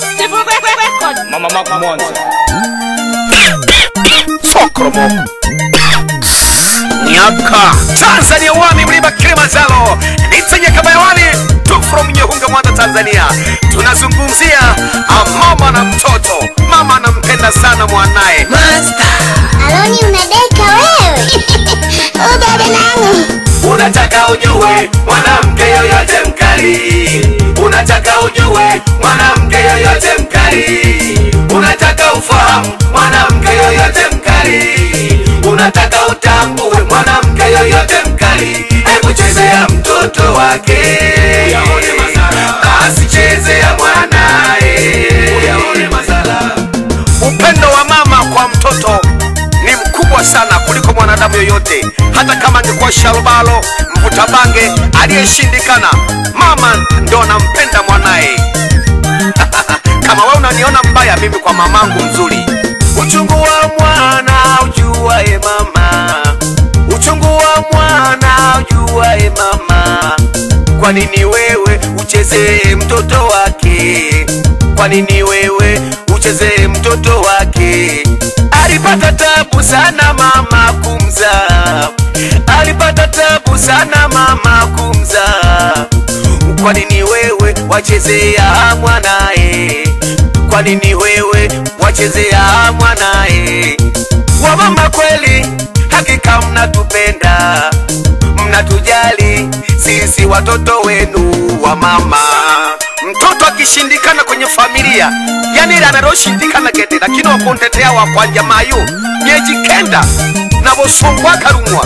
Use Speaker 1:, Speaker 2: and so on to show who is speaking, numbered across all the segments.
Speaker 1: Mama Mac Monza Sokromo Nyaka Tanzania wami mlima Kilimanjaro Nitanya kama yawani tu from Nyehunga Mwanza Tanzania. Tunazungumzia mama na mtoto. Mama anampenda sana mwanae.
Speaker 2: Master Aloni unadeka wewe. Udada nangu.
Speaker 1: Unataka ujue mwanamke yoyote mkali. Unataka ujue mwanamke yoyote mkali. Unataka ufahamu mwanamke yoyote mkali. Unataka utambue mwanamke yoyote mkali. Hebu chezea mtoto wake uyaone masala. Basi chezea mwanae uyaone masala. Upendo wa mama kwa mtoto ni mkubwa sana kuliko mwanadamu yoyote. Hata kama angekuwa sharubalo, mvuta bange, aliyeshindikana, mama ndo anampenda mwanae. Kama wewe unaniona mbaya, mimi kwa mamangu mzuri. Uchungu wa mwana ujuae mama. Uchungu wa mwana ujuae mama. Kwa nini wewe uchezee mtoto wake? Kwa nini wewe uchezee mtoto wake? Alipata tabu sana mama kumzaa. Alipata tabu sana mama kumzaa. Kwa nini wewe wachezea mwanae? Kwa nini wewe wachezea mwanae? Wa mama kweli hakika mnatupenda, mnatujali sisi watoto wenu wa mama. Mtoto akishindikana kwenye familia, yani ile analoshindikana gete, lakini wakontetea wa kwa jamayo myeji kenda na bosongwa karumwa.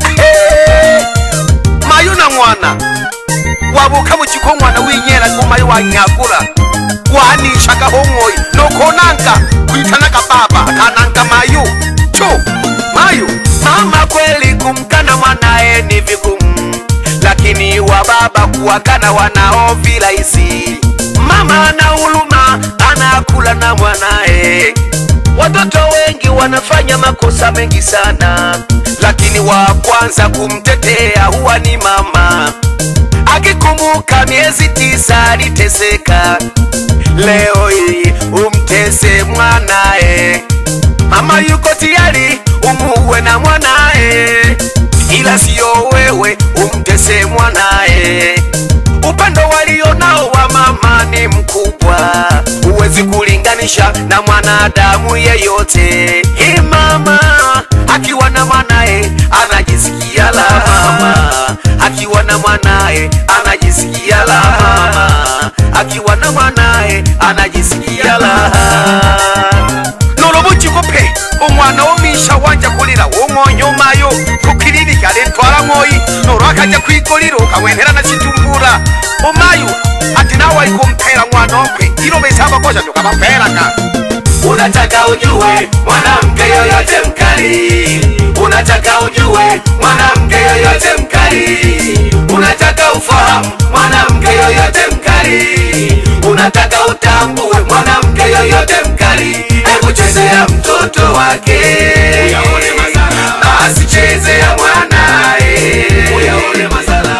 Speaker 1: Mayu na mwana wabuka mu kiko mwana winyera ko mayu wanyakura wanishaka homoi no konanga kuitanaka baba kananga mayu cho mayu. Mama kweli kumkana mwanae ni vigumu, lakini wa baba kuwakana wanao virahisi. Mama ana huruma, anakula na mwanae. Watoto wengi wanafanya makosa mengi sana, lakini wa kwanza kumtetea huwa ni mama. Akikumbuka miezi 9 aliteseka, leo hii umtese mwanae. Mama yuko tayari umuue na mwanae, ila sio wewe umtese mwanae. Upendo walionao wa mama ni mkubwa, huwezi kulinganisha na mwanadamu yeyote. Hii mama akiwa na mwanae anajisikia la mama. Akiwa na mwanae anajisikia la mama. Akiwa na mwanae anajisikia la. Nolobuchi kope umwana womisha wanja kulira wongonyo mayo kukiriri kale ntwara moyi noro akaja kwigoriro kawentera na kitumbura umayu ati nawe ikumpera mwana okwe irobe saba koja tukabapera. Unataka ujue mwanamke yoyote mkali. Unataka ujue mwanamke yoyote mkali. Unataka ufahamu mwanamke yoyote mkali. Unataka utambue mwanamke yoyote mkali. Hebu chezea mtoto wake uyaone masala. Basi chezea mwanae uyaone masala.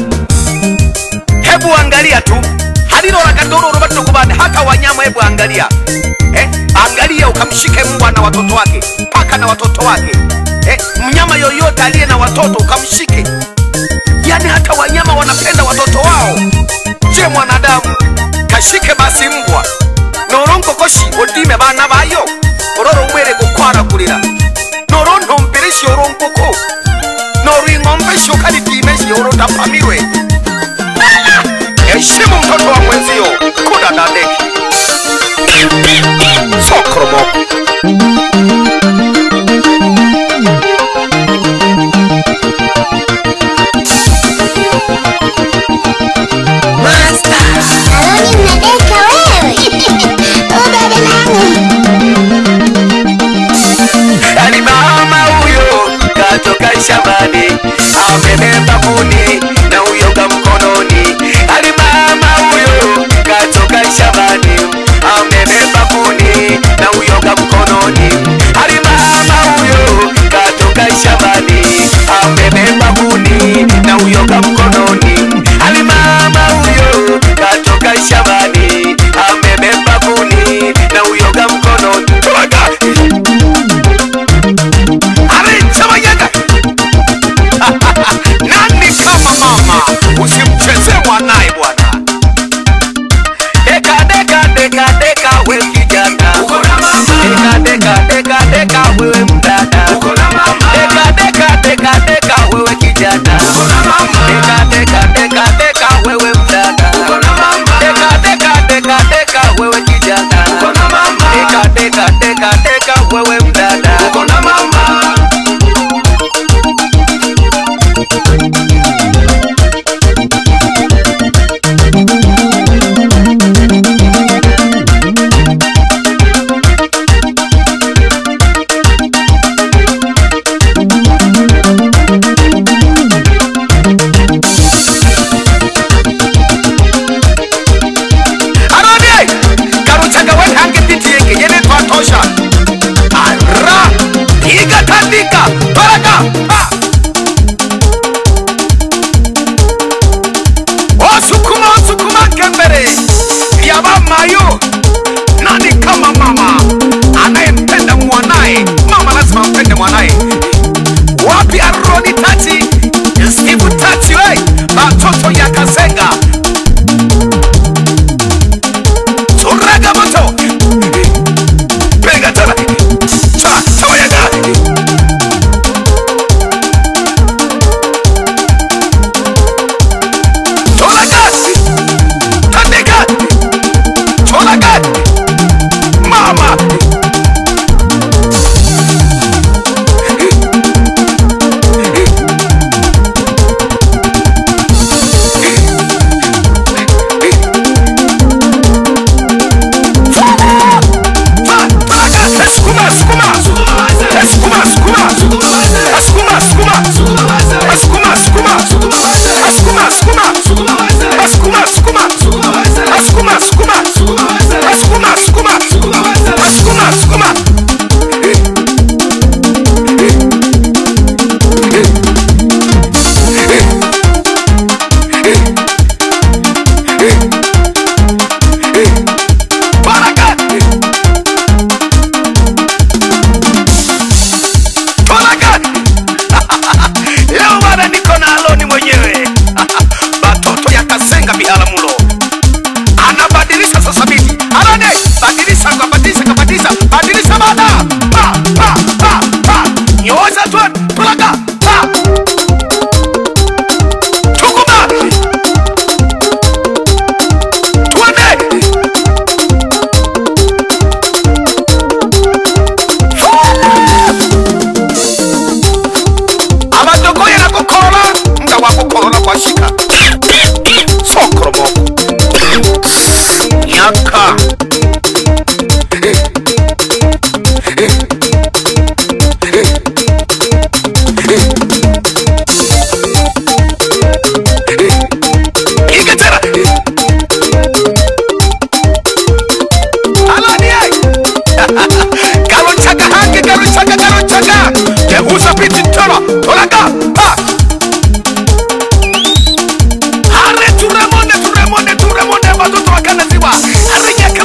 Speaker 1: Hebu angalia tu halilo la kadoro rubato kubanda hata wanyama. Hebu angalia angalia ukamshike mbwa na watoto wake, paka na watoto wake. Mnyama yoyote aliye na watoto ukamshike. Yani hata wanyama wanapenda watoto wao. Je, mwanadamu kashike basi mbwa noronko koshi odime bana bayo ororo mwere gukwara kulira noronto mpereshi oronkoko noringombe shokali dimeshi orotapamiwe. Heshimu mtoto wa mwenzio kudadadeki Sokromo.
Speaker 2: Master Aloni unadeka
Speaker 1: wewe kijana. Uko na mama. Deka deka deka deka wewe mdada. Uko na mama. Turemone watoto wakanaziwa. Arenya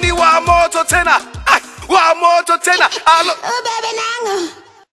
Speaker 1: ni wa moto tena, wa moto tena. Alo
Speaker 2: Bebe nangu.